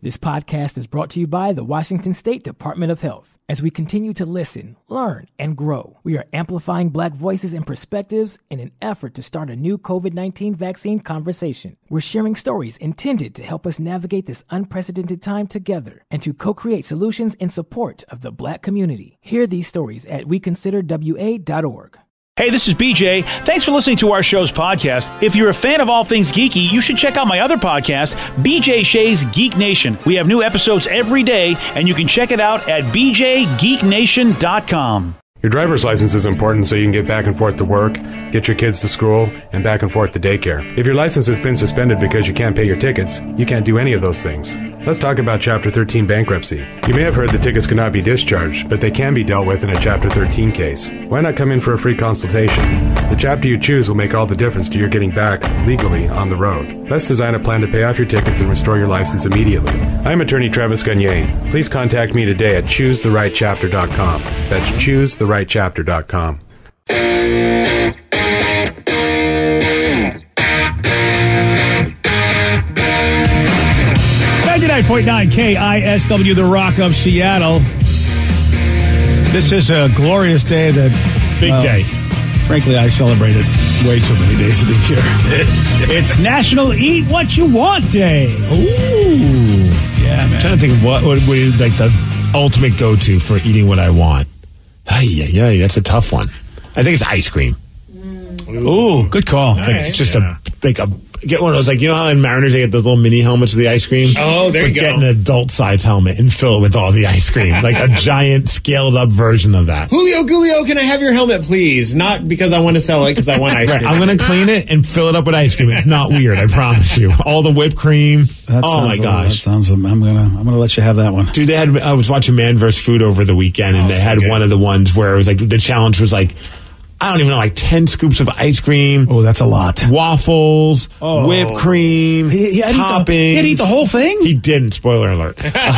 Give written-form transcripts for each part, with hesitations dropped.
This podcast is brought to you by the Washington State Department of Health. As we continue to listen, learn, and grow, we are amplifying Black voices and perspectives in an effort to start a new COVID-19 vaccine conversation. We're sharing stories intended to help us navigate this unprecedented time together and to co-create solutions in support of the Black community. Hear these stories at weconsiderwa.org. Hey, this is BJ. Thanks for listening to our show's podcast. If you're a fan of all things geeky, you should check out my other podcast, BJ Shea's Geek Nation. We have new episodes every day, and you can check it out at bjgeeknation.com. Your driver's license is important so you can get back and forth to work, get your kids to school, and back and forth to daycare. If your license has been suspended because you can't pay your tickets, you can't do any of those things. Let's talk about Chapter 13 bankruptcy. You may have heard the tickets cannot be discharged, but they can be dealt with in a Chapter 13 case. Why not come in for a free consultation? The chapter you choose will make all the difference to your getting back legally on the road. Let's design a plan to pay off your tickets and restore your license immediately. I'm attorney Travis Gagne. Please contact me today at ChooseTheRightChapter.com. That's ChooseTheRightChapter.com. 99.9 KISW, the Rock of Seattle. This is a glorious day that... Big day. Frankly, I celebrated way too many days of the year. It's National Eat What You Want Day. Ooh. Yeah, man. I'm trying to think of what would be like the ultimate go-to for eating what I want. Ay, that's a tough one. I think it's ice cream. Ooh, good call. Like, it's just get one of those, like, you know how in Mariners they get those little mini helmets of the ice cream? Oh, there you go. Get an adult-sized helmet and fill it with all the ice cream. Like a giant, scaled-up version of that. Julio, can I have your helmet, please? Not because I want to sell it, because I want ice cream. Right, I'm going to clean it and fill it up with ice cream. It's not weird, I promise you. All the whipped cream. Oh, my gosh. That sounds... I'm gonna let you have that one. Dude, I was watching Man vs. Food over the weekend, and they had one of the ones where it was like, the challenge was like, I don't even know, like 10 scoops of ice cream. Oh, that's a lot. Waffles, whipped cream, toppings. He'd eat the whole thing? He didn't, spoiler alert.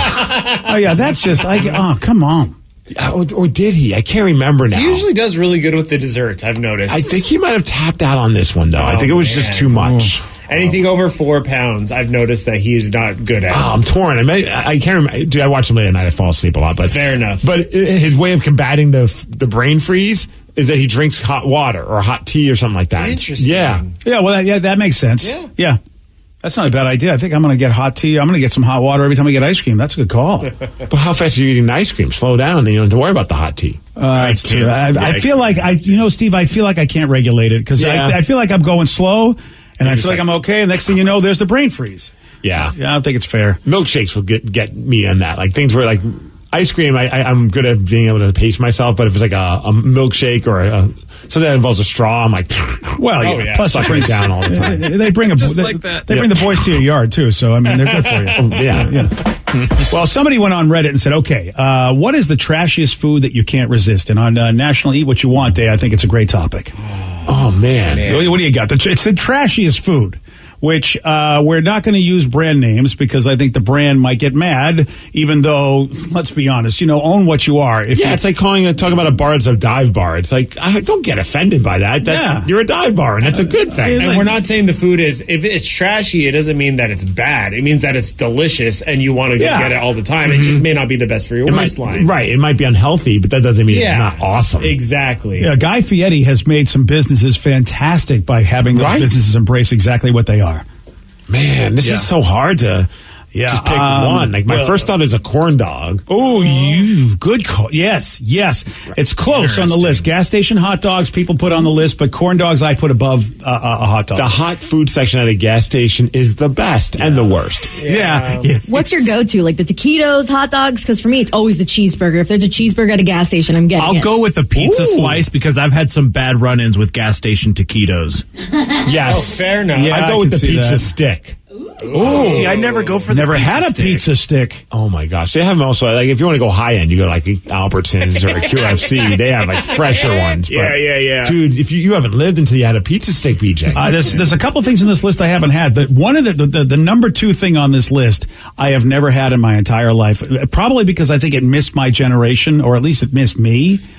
Oh, yeah, that's just like, oh, come on. Or did he? I can't remember now. He usually does really good with the desserts, I've noticed. I think he might have tapped out on this one, though. I think it was just too much. Anything over 4 pounds, I've noticed that he's not good at. I'm torn. I can't remember. Dude, I watch him late at night. I fall asleep a lot. But fair enough. But his way of combating the brain freeze is that he drinks hot water or hot tea or something like that. Interesting. Yeah. Yeah, well, that makes sense. Yeah. That's not a bad idea. I think I'm going to get hot tea. I'm going to get some hot water every time I get ice cream. That's a good call. But how fast are you eating the ice cream? Slow down, and you don't have to worry about the hot tea. That's true. I feel like Steve, I feel like I can't regulate it because I feel like I'm going slow, and I feel like I'm okay. And next thing you know, there's the brain freeze. Yeah. I don't think it's fair. Milkshakes will get me on that. Like things where like ice cream, I'm good at being able to pace myself, but if it's like a milkshake or something that involves a straw, I'm like, well, yeah. Plus, sucking it down all the time. They bring bring the boys to your yard too, so I mean they're good for you. Yeah. Well, somebody went on Reddit and said, okay, what is the trashiest food that you can't resist? And on National Eat What You Want Day, I think it's a great topic. Oh, man. What do you got? It's the trashiest food, which we're not going to use brand names because I think the brand might get mad, even though, let's be honest, own what you are. It's like talking about a bar that's a dive bar. It's like, don't get offended by that. You're a dive bar, and that's a good thing. And we're not saying the food is, if it's trashy, it doesn't mean that it's bad. It means that it's delicious, and you want to get it all the time. Mm-hmm. It just may not be the best for your waistline. Right. It might be unhealthy, but that doesn't mean it's not awesome. Exactly. Yeah, Guy Fieri has made some businesses fantastic by having those businesses embrace exactly what they are. Man, this is so hard to just pick one. Like my first thought is a corn dog. Oh, good call. Yes. It's close on the list. Gas station hot dogs people put on the list, but corn dogs I put above a hot dog. The hot food section at a gas station is the best and the worst. Yeah. What's your go-to? Like the taquitos, hot dogs? Because for me, it's always the cheeseburger. If there's a cheeseburger at a gas station, I'm getting it. I'll go with the pizza slice because I've had some bad run-ins with gas station taquitos. Yes. Oh, fair enough. Yeah, I go with the pizza stick. Ooh. See, I never go for the Never pizza had a stick. pizza stick. Oh my gosh, they have them also. Like if you want to go high end, you go to like Albertsons or QFC. They have like fresher ones. But, yeah. Dude, if you haven't lived until you had a pizza stick, BJ. There's a couple things in this list I haven't had, but one of the number 2 thing on this list I have never had in my entire life. Probably because I think it missed my generation, or at least it missed me.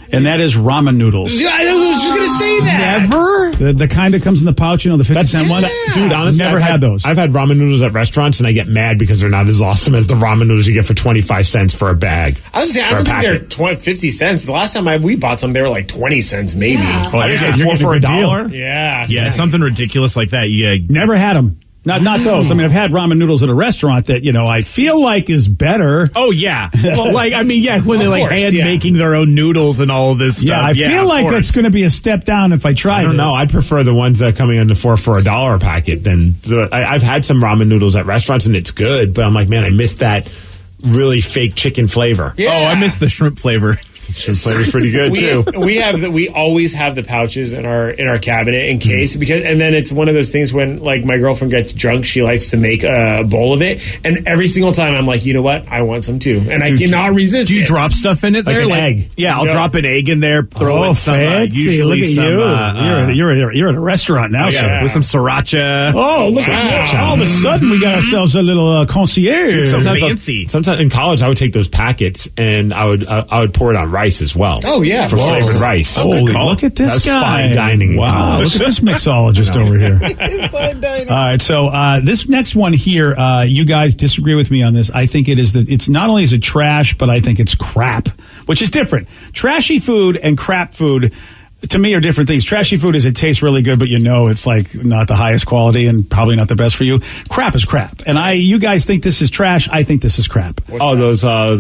and that is ramen noodles. I was just going to say that. Never? The kind that comes in the pouch, the 50-cent one. Dude, honestly, never had those. I've had ramen noodles at restaurants, and I get mad because they're not as awesome as the ramen noodles you get for 25 cents for a bag. I was saying, I don't think they're 50 cents. The last time we bought some, they were like 20 cents, maybe. Yeah. Well, I think 4 for $1. Yeah. Something ridiculous like that. Yeah. Never had them. Not those. I mean, I've had ramen noodles at a restaurant that, I feel like is better. Oh, yeah. Well, when they're hand making their own noodles and all of this stuff. I feel like it's going to be a step down if I try this. I don't know. I prefer the ones that are coming in the 4 for $1 packet than I've had some ramen noodles at restaurants and it's good, but I'm like, man, I missed that really fake chicken flavor. Yeah. Oh, I missed the shrimp flavor. Shrimp flavor's pretty good too. We always have the pouches in our cabinet in case and then it's one of those things when my girlfriend gets drunk, she likes to make a bowl of it, and every single time I'm like, you know what, I want some too, and I cannot resist. Do you drop stuff in it there? Like an egg? Yeah, I'll drop an egg in there. Throw in some. Usually, look at you. You're at a restaurant now, sir, with some siracha. Oh, look at that! All of a sudden, we got ourselves a little concierge. Sometimes in college, I would take those packets and I would pour it on rice as well. Oh yeah, for flavored rice. Holy, look at this That's guy! Fine dining. Wow, look at this mixologist over here. Fine dining. All right, so this next one here, you guys disagree with me on this. I think it's not only is it trash, but I think it's crap, which is different. Trashy food and crap food, to me, are different things. Trashy food is it tastes really good, but it's not the highest quality and probably not the best for you. Crap is crap, and you guys think this is trash. I think this is crap. Those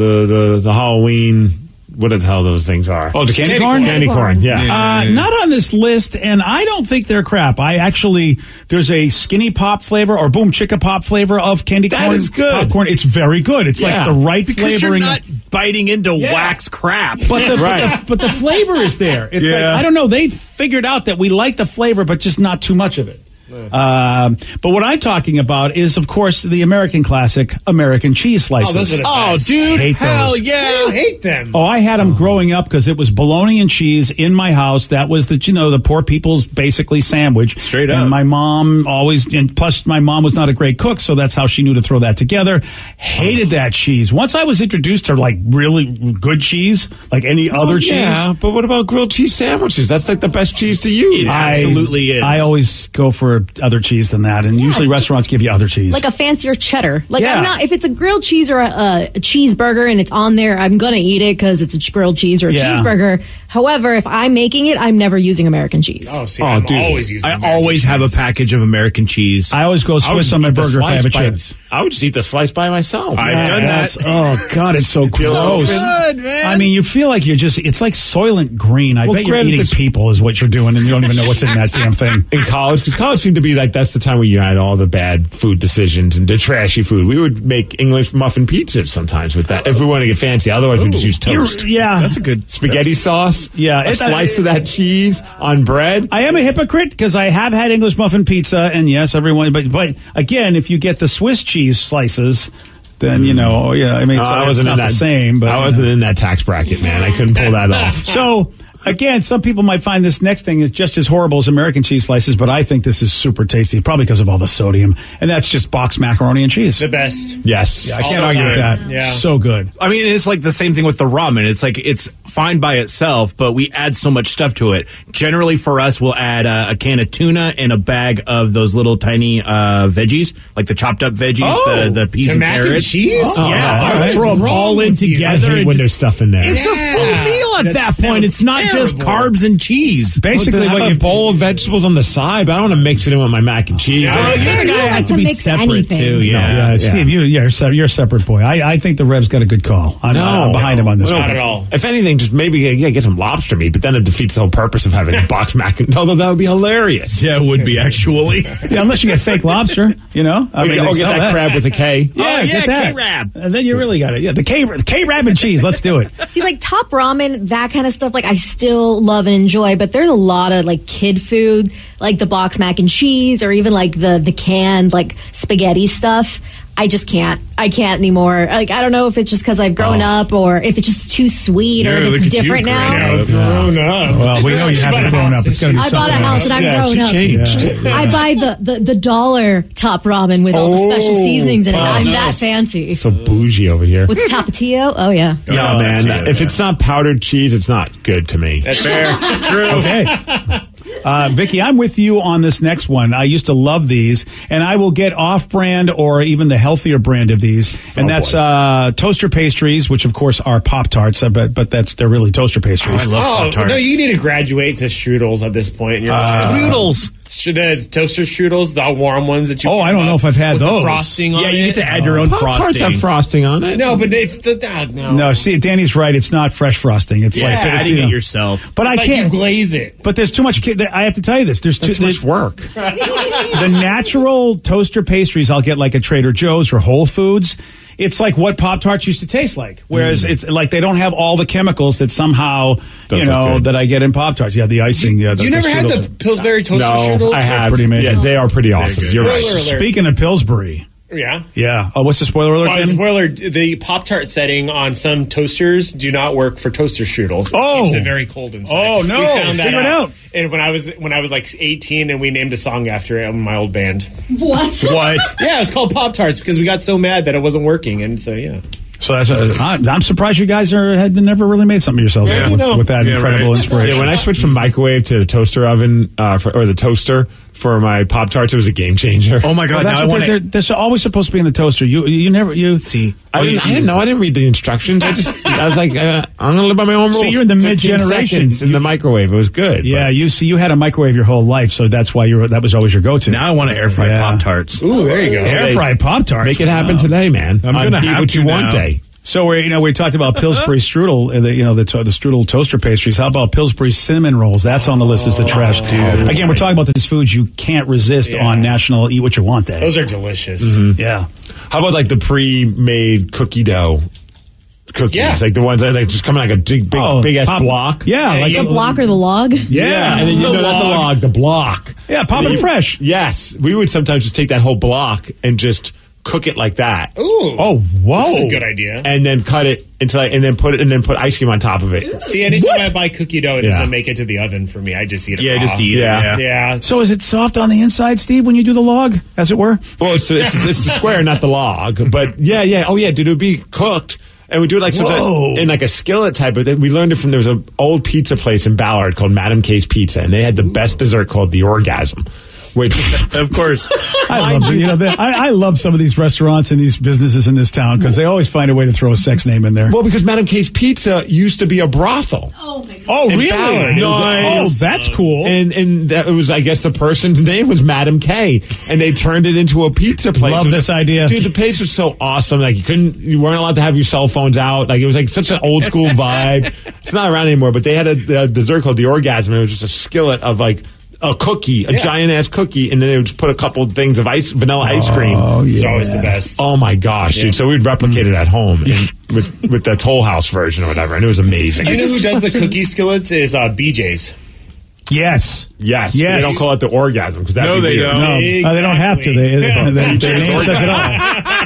the Halloween. What the hell those things are? Oh, the candy corn? Candy corn, yeah. Not on this list, and I don't think they're crap. There's a Skinny Pop flavor or Boom Chicka Pop flavor of candy corn. That is good. Popcorn. It's very good. It's like the right because flavoring. You're not biting into wax crap. But the flavor is there. It's I don't know. They figured out that we like the flavor, but just not too much of it. But what I'm talking about is, of course, the American classic American cheese slices. Dude, hate hell those. yeah! I hate them. Oh, I had them growing up because it was bologna and cheese in my house. That was the poor people's basically sandwich. Straight up. And my mom plus my mom was not a great cook, so that's how she knew to throw that together. Hated that cheese. Once I was introduced to really good cheese, like any other cheese. Yeah, but what about grilled cheese sandwiches? That's the best cheese to use. It absolutely is. I always go for other cheese than that, and usually restaurants give you other cheese, like a fancier cheddar. I'm not, if it's a grilled cheese or a cheeseburger and it's on there, I'm gonna eat it because it's a grilled cheese or a cheeseburger. However, if I'm making it, I'm never using American cheese. I'm always using. I always have a package of American cheese. I always go Swiss on my burger if I have a chips. I would just eat the slice by myself. I've done that. Oh God, it's so gross. So good, man. I mean, you feel like it's like Soylent Green. I bet you're eating people is what you're doing, and you don't even know what's in that damn thing. In college, because college seemed to be that's the time where you had all the bad food decisions and the trashy food. We would make English muffin pizzas sometimes with that if we want to get fancy. Otherwise, we just use toast. That's a good spaghetti sauce. Yeah, a slice of that cheese on bread. I am a hypocrite because I have had English muffin pizza, and yes, everyone. But again, if you get the Swiss cheese slices, then I wasn't in that, the same. But I wasn't in that tax bracket, man. I couldn't pull that off. So. Again, some people might find this next thing is just as horrible as American cheese slices, but I think this is super tasty, probably because of all the sodium. And that's just boxed macaroni and cheese. The best. Yes. I can't argue with that. Yeah. So good. I mean, it's like the same thing with the ramen. It's fine by itself, but we add so much stuff to it. Generally, for us, we'll add a can of tuna and a bag of those little tiny veggies, like the chopped up veggies, the peas and carrots. And cheese? Yeah. Throw them all in together. I hate when there's stuff in there. It's a full meal at that point. It's not just carbs and cheese. Basically, what you bowl of vegetables on the side, but I don't want to mix it in with my mac and cheese. You're the guy that has to be separate too. Yeah, Steve, you're a separate boy. I think the Rev's got a good call. I'm behind him on this. Not at all. If anything, just maybe get some lobster meat, but then it defeats the whole purpose of having a boxed mac. Although that would be hilarious. Yeah, it would be actually. Yeah, unless you get fake lobster, I mean, or get that crab with a K. Yeah, get that K-Rab. And then you really got it. Yeah, the K-Rab and cheese. Let's do it. See, top ramen, that kind of stuff, I still love and enjoy, but there's a lot of kid food, like the box mac and cheese or even the canned spaghetti stuff. I just can't. I can't anymore. Like, I don't know if it's just because I've grown up or if it's just too sweet or if it's different now. Grown up. Well, we know you haven't grown up. It's got to be I something bought a house else. and I'm grown up. Changed. I buy the dollar top ramen with all the special seasonings in it. I'm that fancy. So bougie over here. With Tapatio? Oh, yeah. No, man. If it's not powdered cheese, it's not good to me. That's fair. True. Okay. Vicky, I'm with you on this next one. I used to love these, and I will get off-brand or even the healthier brand of these, and that's toaster pastries, which of course are Pop-Tarts, but they're really toaster pastries. I love Pop-Tarts. No, you need to graduate to strudels at this point. Strudels. The toaster strudels, the warm ones that you. Oh, I don't know if I've had with those. The frosting on Yeah, you it. get to add your own Pop-Tarts frosting. have frosting on it. No, but it's the no. No, see, Danny's right. It's not fresh frosting. It's Yeah, like it's, adding it yourself. But It's I like can't. you glaze it. But there's too much. I have to tell you this. There's too much work. The natural toaster pastries I'll get like at Trader Joe's or Whole Foods. It's like what Pop-Tarts used to taste like. Whereas it's like they don't have all the chemicals that somehow, Those are good. that I get in Pop-Tarts. Yeah, the icing. Yeah, You never had the Pillsbury toaster strudels? I have. pretty amazing. Yeah, they are pretty awesome. good. You're right. Spoiler alert. Speaking of Pillsbury. Yeah. Yeah. Oh, what's the spoiler alert? Well, Danny? spoiler: the Pop-Tart setting on some toasters do not work for toaster strudels. It Oh. keeps it very cold inside. Oh, no. We found that Figure it out. And when I was like 18, and we named a song after it in my old band. What? What? Yeah, it was called Pop-Tarts because we got so mad that it wasn't working, and so yeah. So I'm surprised you guys had never really made something yourselves Yeah, with that Yeah, incredible right. inspiration. Yeah, when I switched from microwave to the toaster oven or the toaster for my Pop-Tarts, it was a game changer. Oh my Well, God! that's Now I what want they're always supposed to be in the toaster. You never see. I didn't know. I didn't read the instructions. I was like, I'm going to live by my own rules. So you're in the 15 mid-generation. seconds in the microwave. It was good. Yeah, you had a microwave your whole life, so that's why that was always your go-to. Now I want to air fry Yeah. Pop-Tarts. Ooh, there you go. Air fried Pop-Tarts. Make it happen today, man. I'm gonna Eat have what to you want now. day. So we talked about Pillsbury strudel, the strudel toaster pastries. How about Pillsbury cinnamon rolls? That's on the list as the trash. Again, we're talking about these foods you can't resist on National Eat What You Want Day. Those are delicious. Yeah. How about like the pre-made cookie dough cookies? Yeah. Like the ones that just come in like a big ass block. Yeah, like The block or the log? Yeah, and then not the log, the block. Yeah, pop it fresh. Yes, we would sometimes just take that whole block and just cook it like that. Ooh. Oh, whoa. This is a good idea. And then cut it into and then put ice cream on top of it. See, anytime I buy cookie dough, it Yeah. doesn't make it to the oven for me. I just eat it Yeah, raw. just eat it. Yeah. Yeah. So is it soft on the inside, Steve, when you do the log, as it were? Well, it's the square, not the log. But yeah. Oh yeah, dude, it would be cooked. And we do it like sometimes in like a skillet type of thing. We learned it from, there was an old pizza place in Ballard called Madam K's Pizza, and they had the best dessert called the Orgasm. Which, Of course. I love I love some of these restaurants and these businesses in this town because they always find a way to throw a sex name in there. well, because Madam K's Pizza used to be a brothel. Oh, my God. Oh, In really? Ballard. Oh, that's cool. And that was, I guess the person's name was Madam K, and they turned it into a pizza place. Love It was this idea. Dude, the place was so awesome. Like you weren't allowed to have your cell phones out. Like it was like such an old school vibe. It's not around anymore, but they had a dessert called the Orgasm. It was just a skillet of like a cookie, a giant ass cookie, and then they would just put a couple things of vanilla ice cream. Oh, It's yeah. always the best. Oh my gosh, dude! So we'd replicate it at home with the Toll House version or whatever, and it was amazing. You know who does the cookie skillets is BJ's. Yes. Yes, Yes. they don't call it the Orgasm because No, they don't. No, they don't have to. Their name says it all.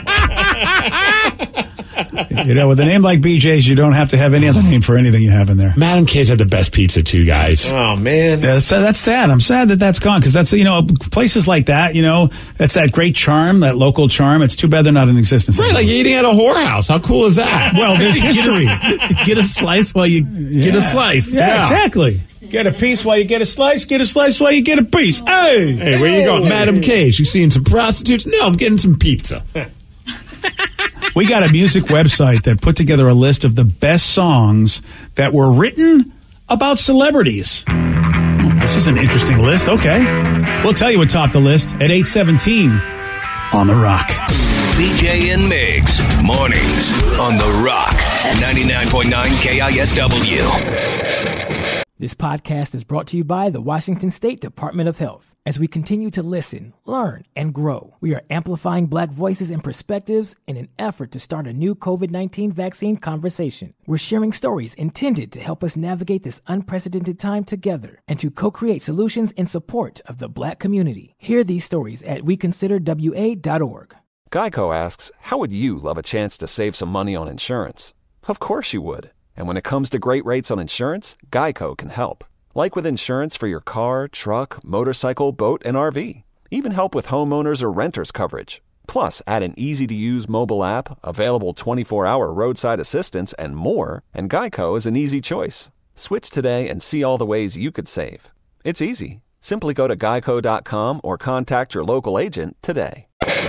With a name like BJ's, you don't have to have any other name for anything you have in there. Madam K's had the best pizza too, guys. Oh man. Yeah, so that's sad. I'm sad that that's gone because that's, places like that, that's that great charm, that local charm. It's too bad they're not in existence Right, anymore. like eating at a whorehouse. How cool is that? Well, there's history. Get a slice while you get a slice. Yeah, exactly. Get a piece while you get a slice. Get a slice while you get a piece. Hey! Hey, where you going? Madam K's. You seeing some prostitutes? No, I'm getting some pizza. We got a music website that put together a list of the best songs that were written about celebrities. This is an interesting list. Okay. We'll tell you what topped the list at 8:17 on The Rock. BJ and Migs, mornings on The Rock, 99.9 KISW. This podcast is brought to you by the Washington State Department of Health. As we continue to listen, learn, and grow, we are amplifying Black voices and perspectives in an effort to start a new COVID-19 vaccine conversation. We're sharing stories intended to help us navigate this unprecedented time together and to co-create solutions in support of the Black community. Hear these stories at weconsiderwa.org. Geico asks, how would you love a chance to save some money on insurance? Of course you would. And when it comes to great rates on insurance, Geico can help. Like with insurance for your car, truck, motorcycle, boat, and RV. Even help with homeowners or renters coverage. Plus, add an easy-to-use mobile app, available 24-hour roadside assistance, and more, and Geico is an easy choice. Switch today and see all the ways you could save. It's easy. Simply go to geico.com or contact your local agent today.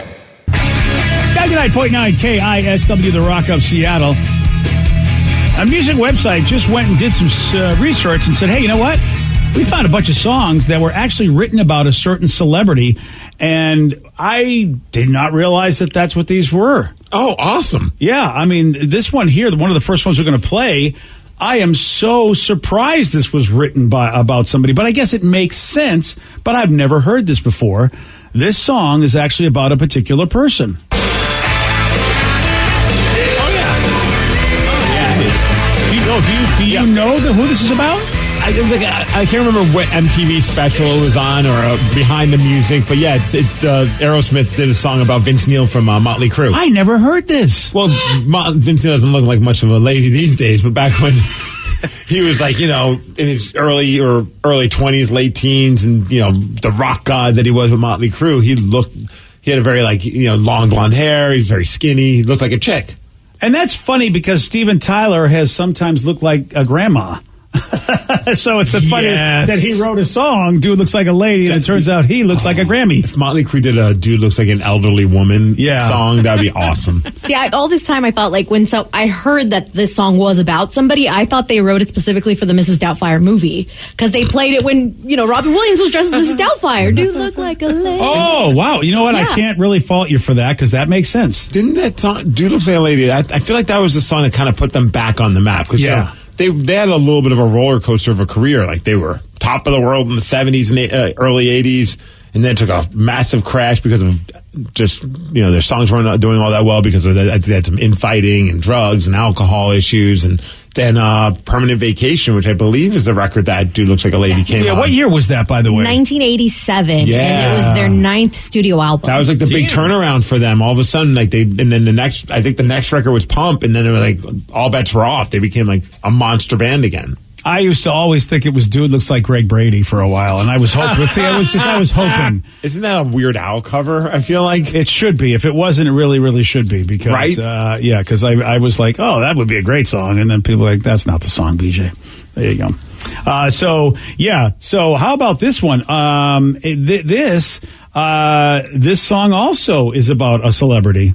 99.9 KISW, The Rock of Seattle. A music website just went and did some research and said, hey, you know what? We found a bunch of songs that were actually written about a certain celebrity, and I did not realize that that's what these were. Oh, awesome. Yeah, I mean, this one here, one of the first ones we're going to play, I am so surprised this was written about somebody, but I guess it makes sense, but I've never heard this before. This song is actually about a particular person. Do you know who this is about? I can't remember what MTV special it was on or Behind the Music, but yeah, Aerosmith did a song about Vince Neil from Motley Crue. I never heard this. Well, Vince Neil doesn't look like much of a lady these days, but back when he was like, in his early 20s, late teens, and, the rock god that he was with Motley Crue, he had a very, long blonde hair, he's very skinny, he looked like a chick. And that's funny because Steven Tyler has sometimes looked like a grandma. So it's funny that he wrote a song, Dude Looks Like a Lady, and it turns out he looks like a Grammy. If Motley Crue did a Dude Looks Like an Elderly Woman song, that'd be awesome. See, all this time I felt like I heard that this song was about somebody, I thought they wrote it specifically for the Mrs. Doubtfire movie. Because they played it when, Robin Williams was dressed as Mrs. Doubtfire. Dude Look Like a Lady. Oh, wow. You know what? Yeah. I can't really fault you for that because that makes sense. Didn't that song, Dude Looks Like a Lady, I feel like that was the song that kind of put them back on the map. Yeah. They had a little bit of a roller coaster of a career. Like they were top of the world in the 70s and early 80s, and then took a massive crash because of just, their songs weren't doing all that well because of that. They had some infighting and drugs and alcohol issues, and then Permanent Vacation, which I believe is the record that Dude Looks Like a Lady came out. What year was that, by the way? 1987. Yeah. And it was their 9th studio album. That was like the big turnaround for them. All of a sudden, I think the next record was Pump, and then it was like all bets were off. They became like a monster band again. I used to always think it was Dude Looks Like Greg Brady for a while, and I was hoping. I was hoping. Isn't that a Weird Al cover? I feel like it should be. If it wasn't, it really, really should be. Because, right? Because I was like, oh, that would be a great song, and then people were like, that's not the song, BJ. There you go. So how about this one? This song also is about a celebrity.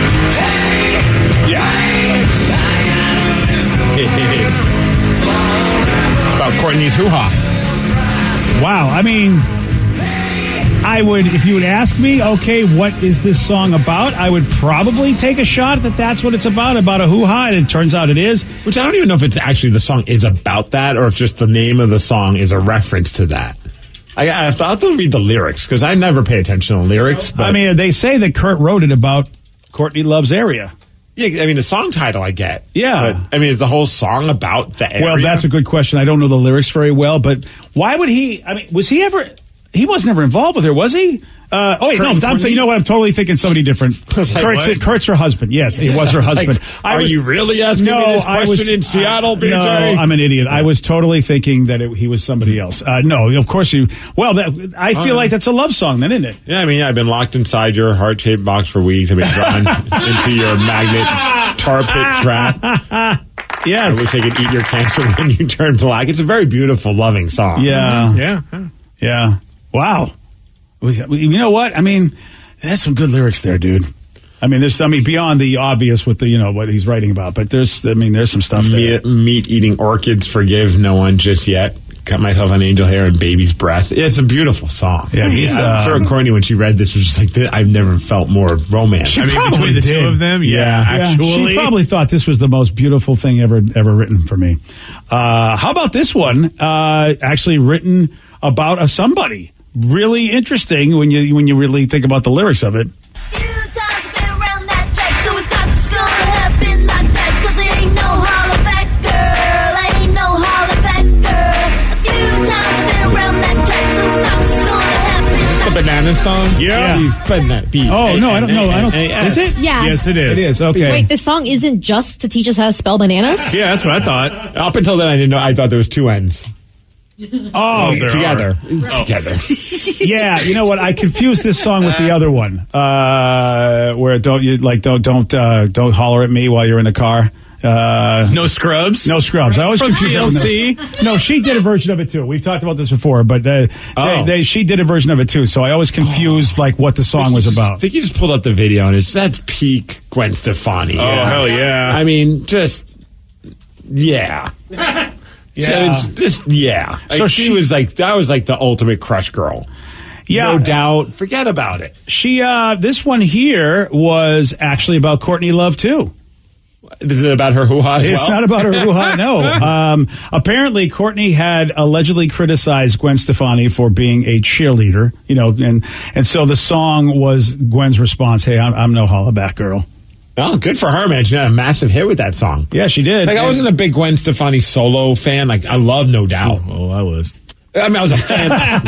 Courtney's hoo-ha. Wow. I mean, if you would ask me, okay, what is this song about? I would probably take a shot that that's what it's about a hoo-ha, and it turns out it is. Which I don't even know if it's actually the song is about that, or if just the name of the song is a reference to that. I have to read the lyrics, because I never pay attention to lyrics. But, I mean, they say that Kurt wrote it about Courtney Love's area. Yeah, I mean, the song title I get. Yeah. But, I mean, is the whole song about the area? Well, that's a good question. I don't know the lyrics very well, but why would he? I mean, was he ever? He was never involved with her, was he? You know what? I'm totally thinking somebody different. Kurt's her husband. Yes, it was her husband. Are you really asking me this question in Seattle, BJ? No, I'm an idiot. I was totally thinking that he was somebody else. No, of course you. Well, I feel like that's a love song, then, isn't it? Yeah, I mean, I've been locked inside your heart-shaped box for weeks. I've been drawn into your magnet tar pit trap. Yes. I wish I could eat your cancer when you turn black. It's a very beautiful, loving song. Yeah. Yeah. Wow. You know what? I mean, there's some good lyrics there, dude. I mean, beyond the obvious with the, what he's writing about, but there's some stuff there. Meat eating orchids, forgive no one just yet. Cut myself on angel hair and baby's breath. It's a beautiful song. Yeah, I'm sure Courtney, when she read this, was just like, I've never felt more romance. Between the two of them, actually. She probably thought this was the most beautiful thing ever written for me. How about this one? Actually written about a somebody. Really interesting when you really think about the lyrics of it. Banana Bananas song? Yeah. She's putting that beat. Oh, no, I don't know. Is it? Yeah. Yes, it is. It is, okay. Wait, this song isn't just to teach us how to spell bananas? Yeah, that's what I thought. Up until then, I didn't know. I thought there was two ends. Oh, there Together. are. Together. yeah. You know what? I confused this song with the other one, where don't holler at me while you're in the car. No Scrubs? No Scrubs. I always From confuse that with TLC? No, she did a version of it too. We've talked about this before, but she did a version of it too. So I always confused what the song was about. Vicky just pulled up the video, and that's peak Gwen Stefani. Oh, hell yeah. I mean, just, yeah. Yeah. So it's just, yeah. So she was that was the ultimate crush girl. Yeah. No doubt. Forget about it. She, this one here was actually about Courtney Love too. Is it about her hoo-ha as It's well? not about her hoo-ha, no. Apparently, Courtney had allegedly criticized Gwen Stefani for being a cheerleader, and so the song was Gwen's response, hey, I'm no holla back girl. Oh, good for her, man. She had a massive hit with that song. Yeah, she did. I wasn't a big Gwen Stefani solo fan. I love No Doubt. Oh, I was. I mean, I was a fan.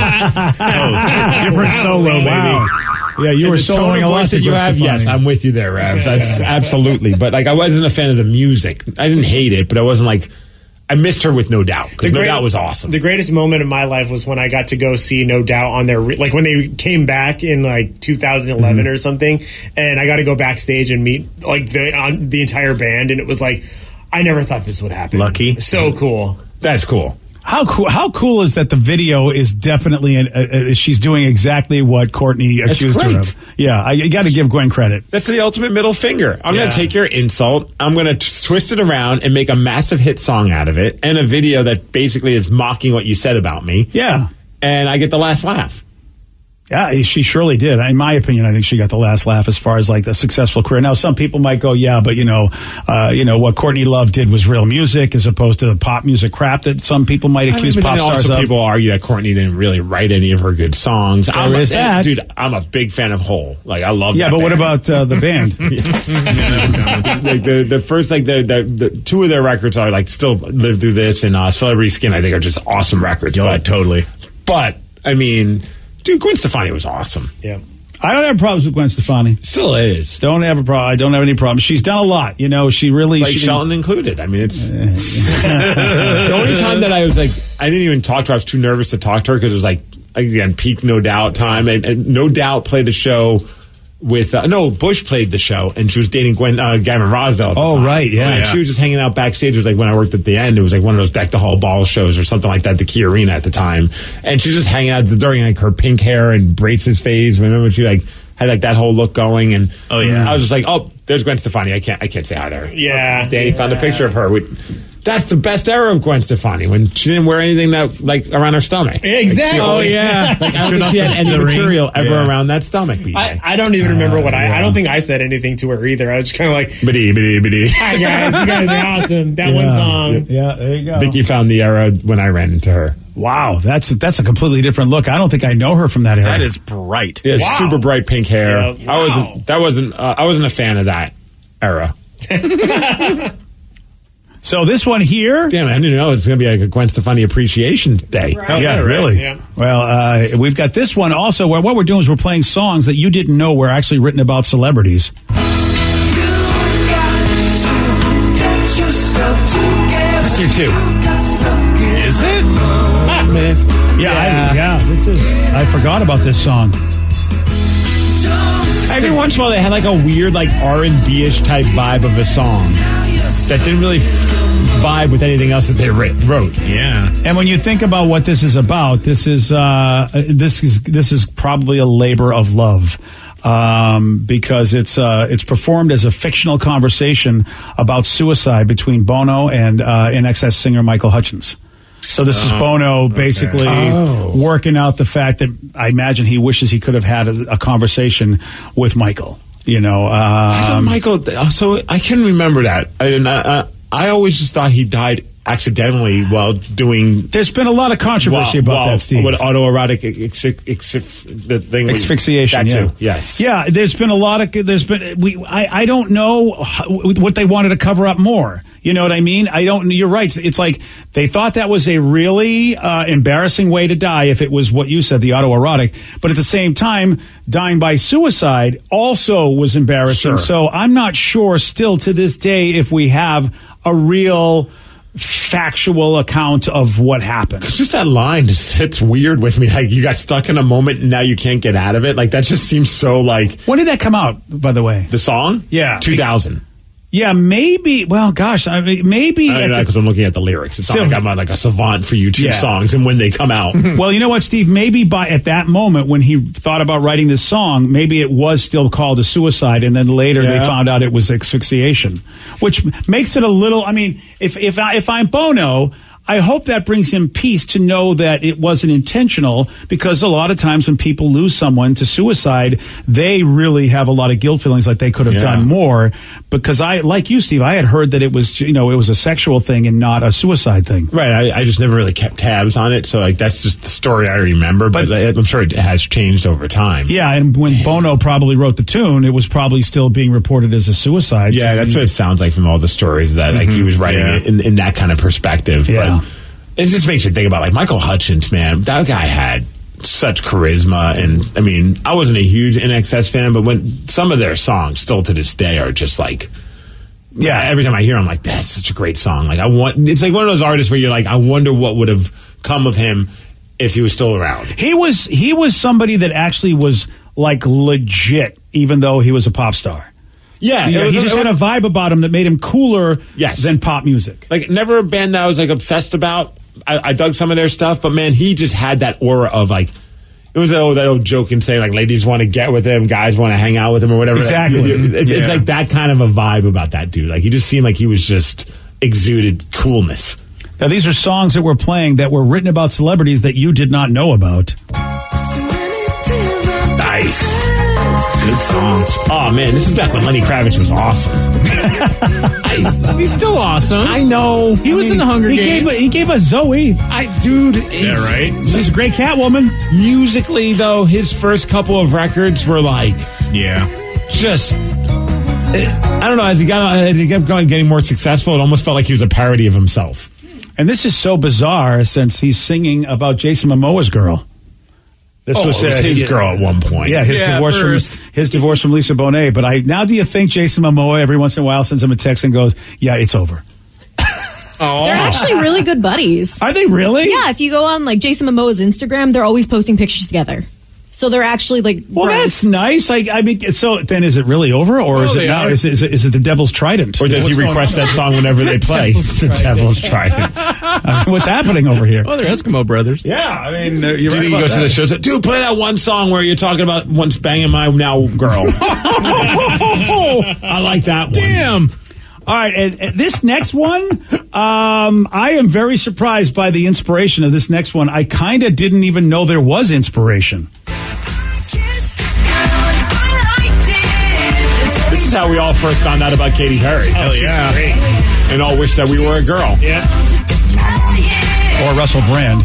Different solo, Wow. baby. Yeah, you were the tone soloing of a lot voice to that you Gwen have. Stefani. Yes, I'm with you there, Rev. That's absolutely. But I wasn't a fan of the music. I didn't hate it, but I wasn't I missed her with No Doubt because No Doubt was awesome. The greatest moment of my life was when I got to go see No Doubt on their when they came back in 2011 or something, and I got to go backstage and meet the entire band, and it was I never thought this would happen. Lucky. So cool. That's cool. How cool is that? The video is definitely she's doing exactly what Courtney accused her of. Yeah, I got to give Gwen credit. That's the ultimate middle finger. I'm going to take your insult. I'm going to twist it around and make a massive hit song out of it, and a video that basically is mocking what you said about me. Yeah, and I get the last laugh. Yeah, she surely did. In my opinion, I think she got the last laugh as far as the successful career. Now, some people might go, yeah, but what Courtney Love did was real music as opposed to the pop music crap that some people might accuse pop stars of. People argue that Courtney didn't really write any of her good songs. Dude, I'm a big fan of Hole. I love that. Yeah, but band. what about the band? The first, the two of their records are still Live Through This and Celebrity Skin, I think, are just awesome records. Oh, totally. But, I mean, dude, Gwen Stefani was awesome. Yeah. I don't have problems with Gwen Stefani. Still is. Don't have a problem. I don't have any problems. She's done a lot. She really... Shelton included. I mean, it's... the only time that I was I didn't even talk to her. I was too nervous to talk to her because it was again, peak No Doubt time. And No Doubt played a show with... Bush played the show, and she was dating Gavin Rossdale at the time. Right, yeah. And she was just hanging out backstage. It was when I worked at the end. It was one of those Deck the Hall Ball shows or something like that, the Key Arena at the time. And she was just hanging out during her pink hair and braces phase. Remember she had that whole look going, and I was just there's Gwen Stefani. I can't say hi to her. Yeah. Danny found a picture of her. That's the best era of Gwen Stefani, when she didn't wear anything that around her stomach. Exactly. Oh, yeah. I don't think she had any material ever around that stomach. BJ. I don't even remember what I don't think I said anything to her either. I was just kind of biddy. hi guys, you guys are awesome. That one song. Yeah, there you go. Vicky found the era when I ran into her. Wow, that's a completely different look. I don't think I know her from that era. That is bright. Yeah, super bright pink hair. Yeah, wow. I wasn't a fan of that era. So this one here... Damn, I didn't know it's going to be a Gwen Stefani appreciation day. Right. Yeah, really. Yeah. Well, we've got this one also where what we're doing is we're playing songs that you didn't know were actually written about celebrities. This year too. Is it? I forgot about this song. Every once in a while, they had a weird R&B-ish type vibe of a song that didn't really vibe with anything else that they wrote. Yeah. And when you think about what this is about, this is probably a labor of love. Because it's performed as a fictional conversation about suicide between Bono and NXS singer Michael Hutchence. So this is Bono basically working out the fact that I imagine he wishes he could have had a conversation with Michael. I thought Michael. So I can remember that. I always just thought he died accidentally while doing. There's been a lot of controversy about that, Steve. What autoerotic the thing asphyxiation? That yeah. too. Yes. Yeah. There's been a lot of. I don't know what they wanted to cover up more. You know what I mean? You're right. It's like they thought that was a really embarrassing way to die if it was what you said, the autoerotic. But at the same time, dying by suicide also was embarrassing. Sure. So I'm not sure still to this day if we have a real factual account of what happened. It's just that line just sits weird with me. Like, you got stuck in a moment and now you can't get out of it. Like, that just seems so like... When did that come out, by the way? The song? Yeah. 2000. Yeah, maybe. Well, gosh, maybe. Because I'm looking at the lyrics. It's not like I'm like a savant for you two songs and when they come out. Well, you know what, Steve? Maybe at that moment when he thought about writing this song, maybe it was still called a suicide, and then later they found out it was asphyxiation, which makes it a little. I mean, if I'm Bono, I hope that brings him peace to know that it wasn't intentional, because a lot of times when people lose someone to suicide, they really have a lot of guilt feelings, like they could have done more. Because like you, Steve, I had heard that it was, it was a sexual thing and not a suicide thing. Right. I just never really kept tabs on it. So like, that's just the story I remember, but I'm sure it has changed over time. Yeah. And when Bono probably wrote the tune, it was probably still being reported as a suicide. Yeah. That's what it sounds like from all the stories that like he was writing it in that kind of perspective. Yeah. But it just makes you think about, like, Michael Hutchence, man. That guy had such charisma. And, I mean, I wasn't a huge NXS fan, but when some of their songs still to this day are just like, yeah, every time I hear them, I'm like, that's such a great song. Like, it's like one of those artists where you're like, I wonder what would have come of him if he was still around. He was somebody that actually was, like, legit, even though he was a pop star. Yeah, he just had a vibe about him that made him cooler than pop music. Like, never a band that I was, like, obsessed about. I dug some of their stuff, but, man, he just had that aura of, like, it was that old joke and saying, like, ladies want to get with him, guys want to hang out with him or whatever. Exactly. It's like that kind of a vibe about that dude. Like, he just seemed like he was just exuded coolness. Now, these are songs that we're playing that were written about celebrities that you did not know about. Nice. Good songs. Oh, man, this is back when Lenny Kravitz was awesome. He's still awesome. I know. He was in the Hunger Games. He gave us Zoe. Dude. Yeah, right? She's a great Catwoman. Musically, though, his first couple of records were like... Yeah. Just... I don't know. As he kept going, getting more successful, it almost felt like he was a parody of himself. And this is so bizarre since he's singing about Jason Momoa's girl. This was his girl at one point. Yeah, his divorce from Lisa Bonet. But now, do you think Jason Momoa every once in a while sends him a text and goes, "Yeah, it's over"? Oh. They're actually really good buddies. Are they really? Yeah. If you go on like Jason Momoa's Instagram, they're always posting pictures together. So they're actually like. Well, that's nice. I mean, so then is it really over, or is it now? Is it the Devil's Trident? Or does he request that song whenever they play? The Devil's Trident. What's happening over here? Well, they're Eskimo brothers. Yeah, I mean, you're right. He goes to the show. Says, dude, play that one song where you're talking about once banging my now girl. I like that one. Damn. All right, and this next one, I am very surprised by the inspiration of this next one. I kind of didn't even know there was inspiration. This is how we all first found out about Katy Perry. Hell yeah. And all wish that we were a girl. Yeah. Or Russell Brand.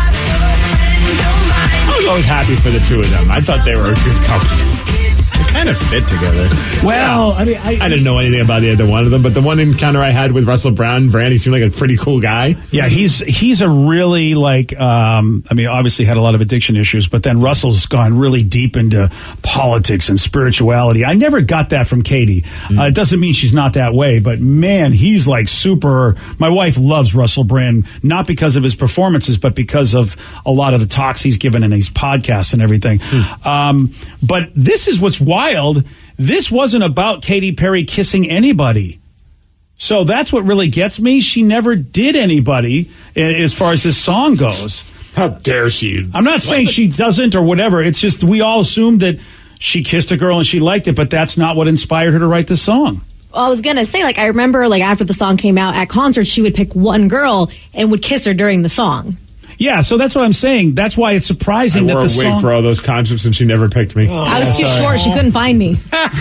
I was always happy for the two of them. I thought they were a good couple. They kind of fit together. Well, I mean, I didn't know anything about either one of them, but the one encounter I had with Russell Brand, he seemed like a pretty cool guy. Yeah, he's a really obviously had a lot of addiction issues, but then Russell's gone really deep into politics and spirituality. I never got that from Katy. It doesn't mean she's not that way, but man, he's like super. My wife loves Russell Brand, not because of his performances, but because of a lot of the talks he's given in his podcasts and everything. But this is what's wild. This wasn't about Katy Perry kissing anybody. So that's what really gets me. She never did anybody as far as this song goes. How dare she? I'm not saying she doesn't or whatever. It's just we all assumed that she kissed a girl and she liked it, but that's not what inspired her to write this song. Well, I was going to say, I remember, after the song came out at concerts, she would pick one girl and would kiss her during the song. Yeah, so that's what I'm saying. That's why it's surprising that the song... I wore a wig for all those concerts and she never picked me. I was too short. She couldn't find me.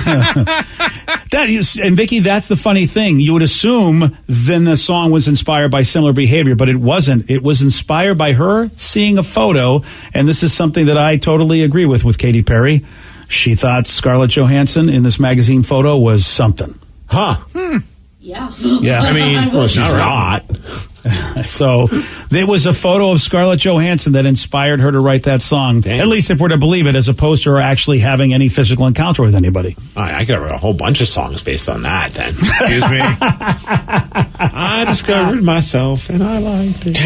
And Vicky, that's the funny thing. You would assume then the song was inspired by similar behavior, but it wasn't. It was inspired by her seeing a photo, and this is something that I totally agree with Katy Perry. She thought Scarlett Johansson in this magazine photo was something. Huh. Yeah. Yeah. I mean, Well, she's not. So there was a photo of Scarlett Johansson that inspired her to write that song. Damn. At least if we're to believe it, as opposed to her actually having any physical encounter with anybody. I could have written a whole bunch of songs based on that then. excuse me. I discovered myself and I liked it.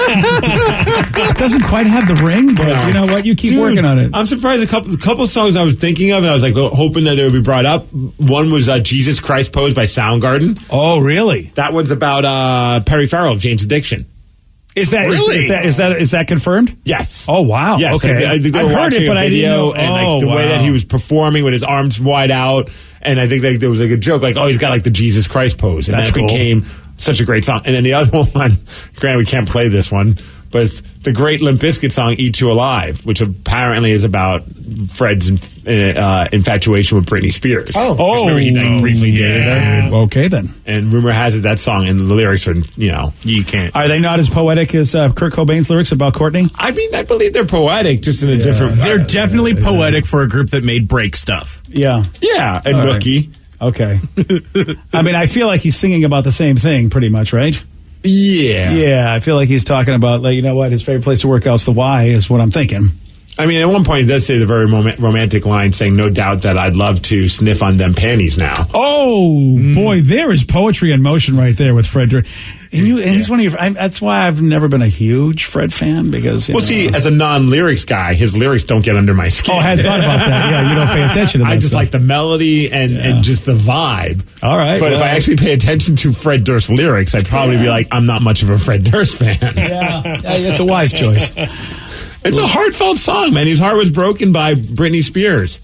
It doesn't quite have the ring, but you know what? You keep Dude, working on it. I'm surprised a couple of songs I was thinking of and I was like hoping that it would be brought up. One was Jesus Christ Pose by Soundgarden. Oh, really? That one's about Perry Farrell of Jane's Addiction. Is that is that confirmed? Yes. Oh, wow. Yes. Okay. I think they I've were heard watching it, but a I didn't video know. and like the way that he was performing with his arms wide out, and I think that there was like a joke like, oh, he's got like the Jesus Christ pose, and That's that cool. became such a great song. And then the other one, granted, we can't play this one, but it's the great Limp Bizkit song "Eat You Alive," which apparently is about Fred's infatuation with Britney Spears. Oh, remember he like briefly dated her. Okay, then. And rumor has it that song and the lyrics are, You can't. Are they not as poetic as Kurt Cobain's lyrics about Courtney? I mean, I believe they're poetic, just in a different. They're definitely poetic for a group that made break stuff. Yeah. Yeah, and All right. Nookie. Okay. I mean, I feel like he's singing about the same thing, pretty much, right? Yeah. Yeah, I feel like he's talking about, like, you know what, his favorite place to work out's the Y, is what I'm thinking. I mean, at one point, he does say the very romantic line saying, no doubt that I'd love to sniff on them panties now. Oh, boy, there is poetry in motion right there with Fred Durst. And he's one of your. That's why I've never been a huge Fred fan, because Well, see, as a non-lyrics guy, his lyrics don't get under my skin. Oh, I had thought about that. Yeah, you don't pay attention to that I just stuff. like the melody and just the vibe. All right, But if well. I actually pay attention to Fred Durst lyrics, I'd probably be like, I'm not much of a Fred Durst fan. Yeah, it's a wise choice. It's a heartfelt song, man. His heart was broken by Britney Spears.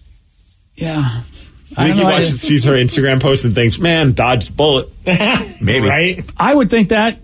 Yeah. I think he sees her Instagram post and thinks, man, dodged a bullet. Maybe. Right? I would think that,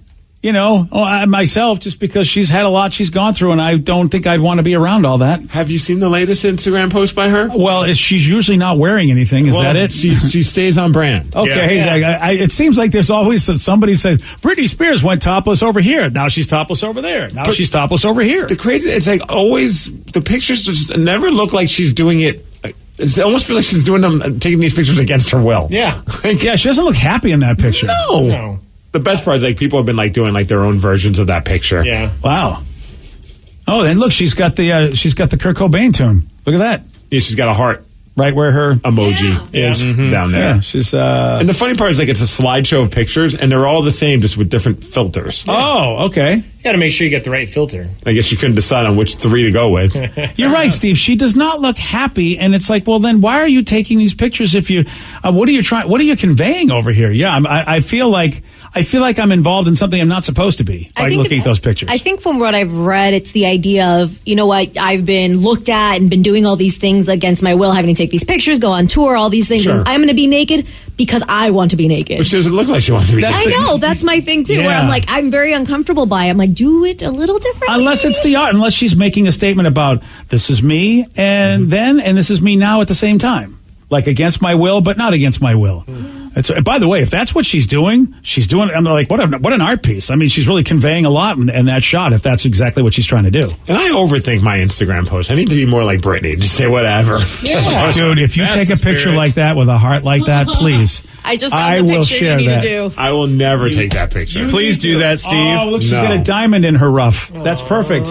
myself, just because she's had a lot she's gone through, and I don't think I'd want to be around all that. Have you seen the latest Instagram post by her? Well, she's usually not wearing anything. Is that it? She stays on brand. Okay, Yeah. it seems like there's always somebody says Britney Spears went topless over here. Now she's topless over there. Now she's topless over here. The crazy, it's like always, the pictures just never look like she's doing it. It almost feels like she's taking these pictures against her will. Yeah. Yeah, she doesn't look happy in that picture. No. The best part is like people have been like doing like their own versions of that picture. Yeah. Wow. Oh, then look, she's got the Kurt Cobain tune. Look at that. Yeah, she's got a heart Right where her emoji is down there. Yeah, she's and the funny part is like it's a slideshow of pictures and they're all the same, just with different filters. Oh, okay. You got to make sure you get the right filter. I guess you couldn't decide on which 3 to go with. You're right, Steve. She does not look happy, and it's like, well, then why are you taking these pictures? If you, what are you conveying over here? Yeah, I feel like I'm involved in something I'm not supposed to be by looking at those pictures. I think from what I've read, it's the idea of, you know what, I've been looked at and been doing all these things against my will, having to take these pictures, go on tour, all these things, Sure. and I'm going to be naked because I want to be naked. But she doesn't look like she wants to be. I know, that's my thing too, where Yeah. I'm like, I'm very uncomfortable by it. I'm like, do it a little differently. Unless it's the art, unless she's making a statement about this is me and this is me now at the same time, like against my will, but not against my will. By the way, if that's what she's doing. I'm like, what an art piece. I mean, she's really conveying a lot in that shot. If that's exactly what she's trying to do, And I overthink my Instagram posts. I need to be more like Britney. Just say whatever. Yeah. dude. If you That's take a the picture spirit. like that with a heart like that, please. I just found the will picture share you need that. to do. I will never take that picture. Please do that, Steve. Oh, look, she's No. got a diamond in her ruff. That's perfect.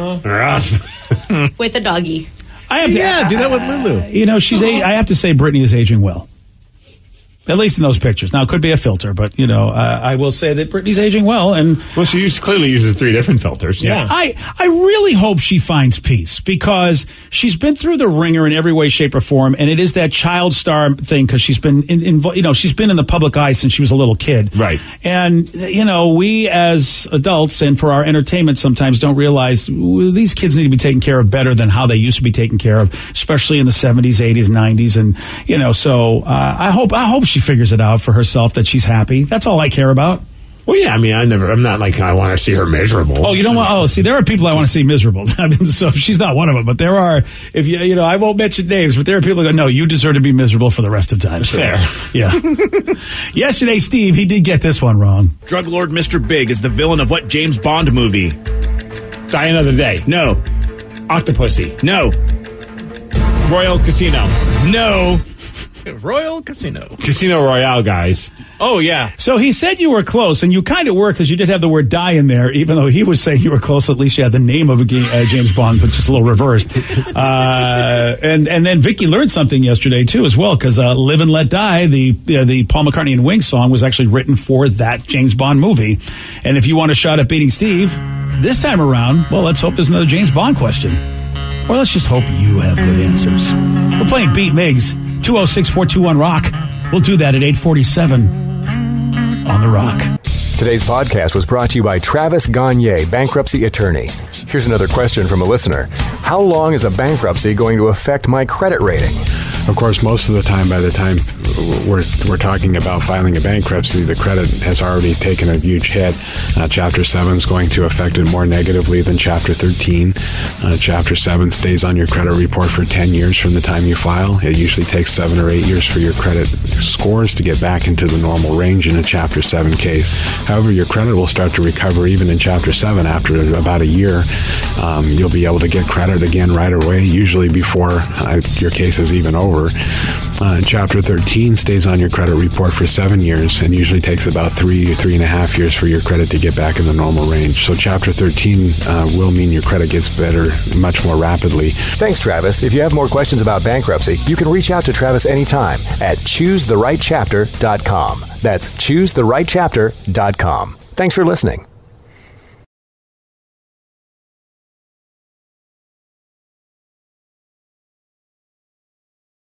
With a doggy. I have to, do that with Lulu. You know, I have to say, Britney is aging well. At least in those pictures. Now, it could be a filter, but, I will say that Britney's aging well. And Well, she clearly uses 3 different filters. Yeah. I really hope she finds peace, because she's been through the ringer in every way, shape, or form. And it is that child star thing, because she's been she's been in the public eye since she was a little kid. Right. And, we as adults and for our entertainment sometimes don't realize these kids need to be taken care of better than how they used to be taken care of, especially in the 70s, 80s, 90s. And, so I hope she figures it out for herself, that she's happy. That's all I care about. Well, yeah. I mean, I'm not like I want to see her miserable. Oh, you don't want? Oh, see, there are people I want to see miserable. I mean, so she's not one of them. But there are. If I won't mention names, but there are people who go, no, you deserve to be miserable for the rest of time. Fair. Yeah. Yesterday, Steve, he did get this one wrong. Drug Lord Mr. Big is the villain of what James Bond movie? Die Another Day. No. Octopussy. No. Royal Casino. No. Royal Casino. Casino Royale, guys. Oh, yeah. So he said you were close, and you kind of were because you did have the word die in there, even though he was saying you were close. At least you had the name of a James Bond, but just a little reversed. And then Vicky learned something yesterday, too, as well, because Live and Let Die, the Paul McCartney and Wings song, was actually written for that James Bond movie. And if you want a shot at beating Steve, this time around, well, let's hope there's another James Bond question. Or let's just hope you have good answers. We're playing Beat Migs, 206-421-ROCK. We'll do that at 8:47 on The Rock. Today's podcast was brought to you by Travis Gagne, bankruptcy attorney. Here's another question from a listener. How long is a bankruptcy going to affect my credit rating? Of course, most of the time, by the time we're talking about filing a bankruptcy, the credit has already taken a huge hit. Chapter 7 is going to affect it more negatively than Chapter 13. Chapter 7 stays on your credit report for 10 years from the time you file. It usually takes 7 or 8 years for your credit scores to get back into the normal range in a Chapter 7 case. However, your credit will start to recover even in Chapter 7 after about a year. You'll be able to get credit again right away, usually before your case is even over. Chapter 13 stays on your credit report for 7 years and usually takes about 3.5 years for your credit to get back in the normal range. So Chapter 13 will mean your credit gets better much more rapidly. Thanks, Travis. If you have more questions about bankruptcy, you can reach out to Travis anytime at choosetherightchapter.com. That's choosetherightchapter.com. Thanks for listening.